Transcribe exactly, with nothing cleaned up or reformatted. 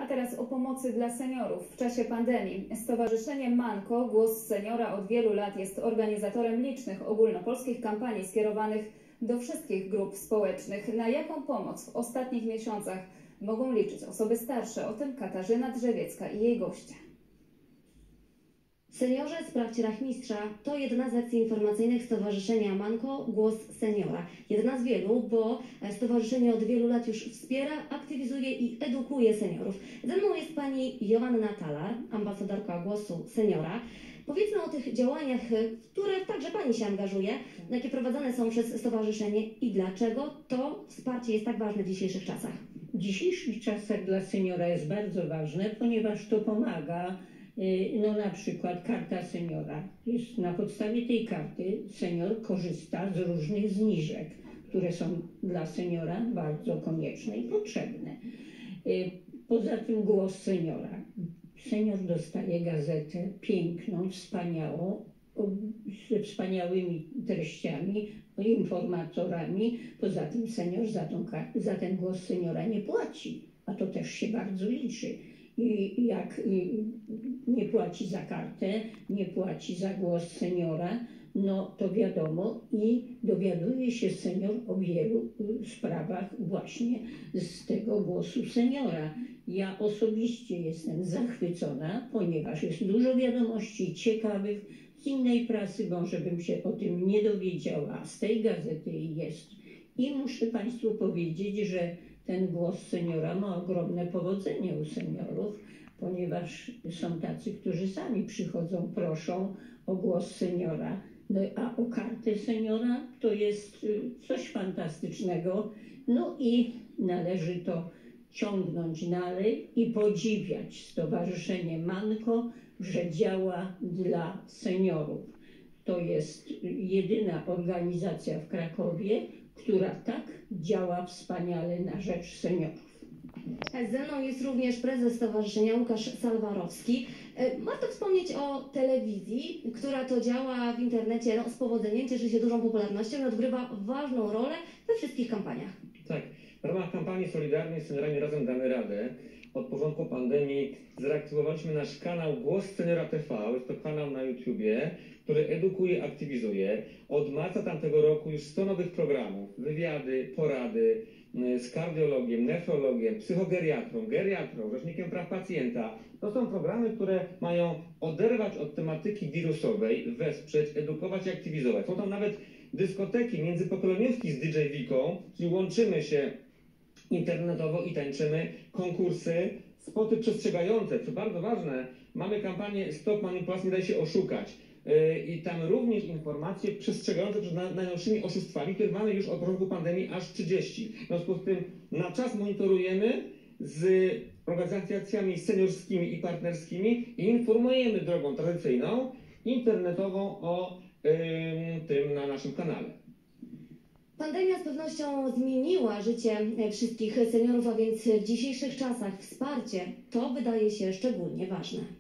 teraz o pomocy dla seniorów w czasie pandemii. Stowarzyszenie Manko, Głos Seniora, od wielu lat jest organizatorem licznych ogólnopolskich kampanii skierowanych do wszystkich grup społecznych. Na jaką pomoc w ostatnich miesiącach mogą liczyć osoby starsze? O tym Katarzyna Drzewiecka i jej goście. Seniorzy Sprawdź Rachmistrza to jedna z akcji informacyjnych Stowarzyszenia Manko, Głos Seniora. Jedna z wielu, bo stowarzyszenie od wielu lat już wspiera, aktywizuje i edukuje seniorów. Ze mną jest pani Joanna Talar, ambasadorka Głosu Seniora. Powiedzmy o tych działaniach, w które także pani się angażuje, jakie prowadzone są przez stowarzyszenie i dlaczego to wsparcie jest tak ważne w dzisiejszych czasach. W dzisiejszych czasach dla seniora jest bardzo ważne, ponieważ to pomaga. No na przykład karta seniora. Jest na podstawie tej karty senior korzysta z różnych zniżek, które są dla seniora bardzo konieczne i potrzebne. Poza tym Głos Seniora. Senior dostaje gazetę piękną, wspaniałą, ze wspaniałymi treściami, informatorami. Poza tym senior za, tą, za ten Głos Seniora nie płaci, a to też się bardzo liczy. I jak nie płaci za kartę, nie płaci za Głos Seniora, no to wiadomo i dowiaduje się senior o wielu sprawach właśnie z tego Głosu Seniora. Ja osobiście jestem zachwycona, ponieważ jest dużo wiadomości ciekawych z innej prasy, może bym się o tym nie dowiedziała, a z tej gazety jest. I muszę Państwu powiedzieć, że ten Głos Seniora ma ogromne powodzenie u seniorów, ponieważ są tacy, którzy sami przychodzą, proszą o Głos Seniora. No a o kartę seniora to jest coś fantastycznego. No i należy to ciągnąć dalej i podziwiać Stowarzyszenie Manko, że działa dla seniorów. To jest jedyna organizacja w Krakowie, która tak działa wspaniale na rzecz seniorów. Ze mną jest również prezes stowarzyszenia Łukasz Salwarowski. Warto wspomnieć o telewizji, która to działa w internecie no, z powodzeniem, cieszy się dużą popularnością i odgrywa ważną rolę we wszystkich kampaniach. Tak, w ramach kampanii Solidarnej z Seniorami Razem Damy Radę od początku pandemii zreaktywowaliśmy nasz kanał Głos Seniora T V. Jest to kanał na YouTubie, który edukuje, aktywizuje. Od marca tamtego roku już sto nowych programów, wywiady, porady z kardiologiem, nefrologiem, psychogeriatrą, geriatrą, rzecznikiem praw pacjenta. To są programy, które mają oderwać od tematyki wirusowej, wesprzeć, edukować i aktywizować. Są tam nawet dyskoteki międzypokoleniówki z D J Wiką, czyli łączymy się internetowo i tańczymy, konkursy, spoty przestrzegające, co bardzo ważne. Mamy kampanię Stop Manipulacji, nie daj się oszukać. I tam również informacje przestrzegające przed najnowszymi oszustwami, które mamy już od początku pandemii aż trzydzieści. W związku z tym na czas monitorujemy z organizacjami seniorskimi i partnerskimi i informujemy drogą tradycyjną, internetową o yy, tym na naszym kanale. Pandemia z pewnością zmieniła życie wszystkich seniorów, a więc w dzisiejszych czasach wsparcie to wydaje się szczególnie ważne.